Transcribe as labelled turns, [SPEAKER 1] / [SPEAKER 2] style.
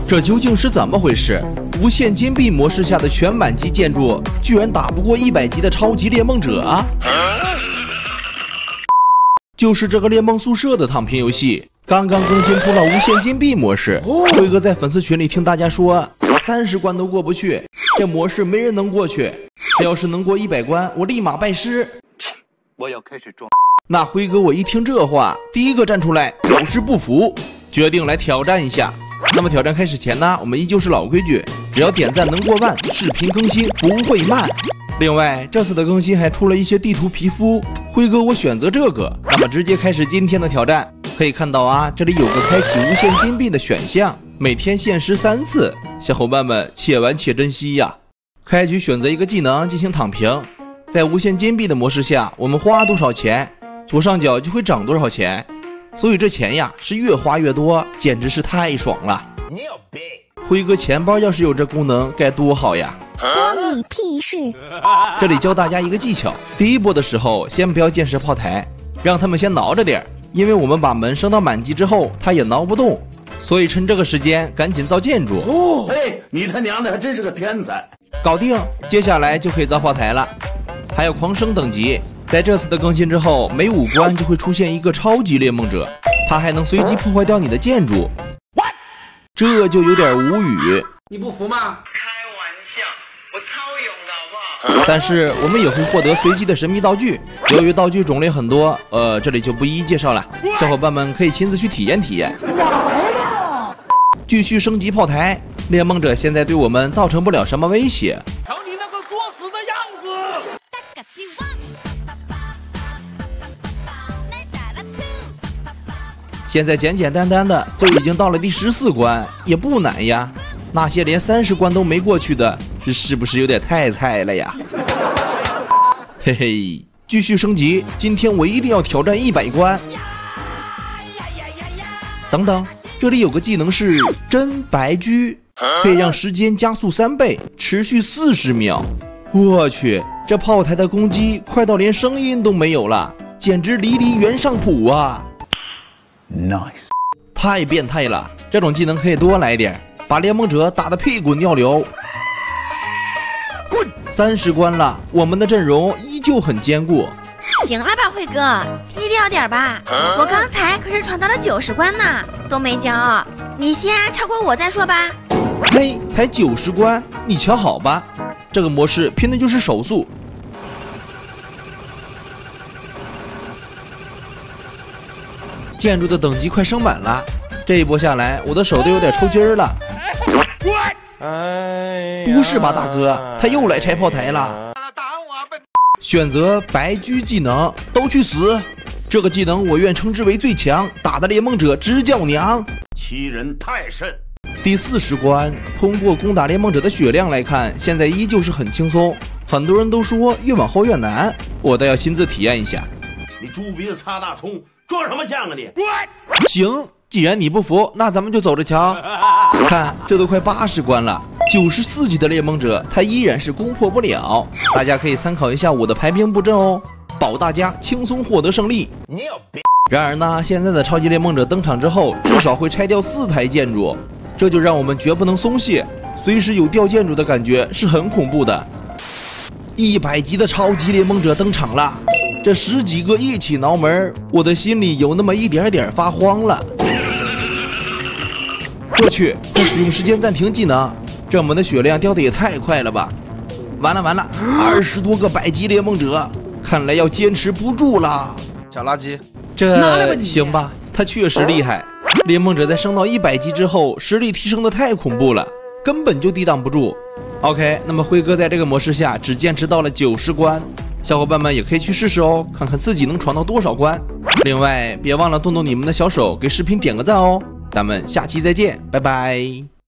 [SPEAKER 1] 这究竟是怎么回事？无限金币模式下的全满级建筑居然打不过100级的超级猎梦者啊！就是这个猎梦宿舍的躺平游戏，刚刚更新出了无限金币模式。辉哥在粉丝群里听大家说，30关都过不去，这模式没人能过去。谁要是能过100关，我立马拜师。
[SPEAKER 2] 我要开始装。
[SPEAKER 1] 那辉哥我一听这话，第一个站出来表示不服，决定来挑战一下。那么挑战开始前呢，我们依旧是老规矩，只要点赞能过万，视频更新不会慢。另外，这次的更新还出了一些地图皮肤，辉哥我选择这个。那么直接开始今天的挑战。可以看到啊，这里有个开启无限金币的选项，每天限时3次，小伙伴们且玩且珍惜呀。开局选择一个技能进行躺平，在无限金币的模式下，我们花多少钱，左上角就会涨多少钱。所以这钱呀是越花越多，简直是太爽了。
[SPEAKER 2] 你有病！
[SPEAKER 1] 辉哥钱包要是有这功能该多好呀！
[SPEAKER 3] 关你屁事！
[SPEAKER 1] 这里教大家一个技巧，第一波的时候先不要建设炮台，让他们先挠着点，因为我们把门升到满级之后，他也挠不动，所以趁这个时间赶紧造建筑。
[SPEAKER 2] 哦，嘿，你他娘的还真是个天才！
[SPEAKER 1] 搞定，接下来就可以造炮台了。还有狂升等级。在这次的更新之后，每5关就会出现一个超级猎梦者，他还能随机破坏掉你的建筑，这就有点无语。
[SPEAKER 2] 你不服吗？
[SPEAKER 4] 开玩笑，我超勇的好不好？
[SPEAKER 1] 但是我们也会获得随机的神秘道具，由于道具种类很多，这里就不一一介绍了，小伙伴们可以亲自去体验体验。继续升级炮台，猎梦者现在对我们造成不了什么威胁。
[SPEAKER 2] 瞧你那个作死的样子！
[SPEAKER 1] 现在简简单单的就已经到了第14关，也不难呀。那些连30关都没过去的，是不是有点太菜了呀？嘿嘿，继续升级，今天我一定要挑战100关。等等，这里有个技能是真白驹，可以让时间加速3倍，持续40秒。我去，这炮台的攻击快到连声音都没有了，简直离原上谱啊！
[SPEAKER 2] Nice，
[SPEAKER 1] 太变态了！这种技能可以多来点，把猎梦者打得屁滚尿流。滚！30关了，我们的阵容依旧很坚固。
[SPEAKER 3] 行了吧，辉哥，低调点吧。我刚才可是闯到了90关呢，都没骄傲。你先超过我再说吧。
[SPEAKER 1] 嘿，才90关，你瞧好吧？这个模式拼的就是手速。建筑的等级快升满了，这一波下来，我的手都有点抽筋儿了。不是吧，大哥，他又来拆炮台了。选择白驹技能，都去死！这个技能我愿称之为最强，打的猎梦者直叫娘，
[SPEAKER 2] 欺人太甚。
[SPEAKER 1] 第40关，通过攻打猎梦者的血量来看，现在依旧是很轻松。很多人都说越往后越难，我倒要亲自体验一下。
[SPEAKER 2] 你猪鼻子插大葱，装什么像啊你？
[SPEAKER 1] 行，既然你不服，那咱们就走着瞧。看，这都快80关了，94级的猎梦者他依然是攻破不了。大家可以参考一下我的排兵布阵哦，保大家轻松获得胜利。
[SPEAKER 2] 你有病！
[SPEAKER 1] 然而呢，现在的超级猎梦者登场之后，至少会拆掉4台建筑，这就让我们绝不能松懈，随时有掉建筑的感觉是很恐怖的。100级的超级猎梦者登场了。这10几个一起挠门，我的心里有那么一点点发慌了。我去，他使用时间暂停技能，这我们的血量掉的也太快了吧！完了完了，20多个100级猎梦者，看来要坚持不住了。
[SPEAKER 5] 小垃圾，
[SPEAKER 1] 这行吧，他确实厉害。猎梦者在升到100级之后，实力提升的太恐怖了，根本就抵挡不住。OK， 那么辉哥在这个模式下只坚持到了90关。小伙伴们也可以去试试哦，看看自己能闯到多少关。另外，别忘了动动你们的小手，给视频点个赞哦。咱们下期再见，拜拜。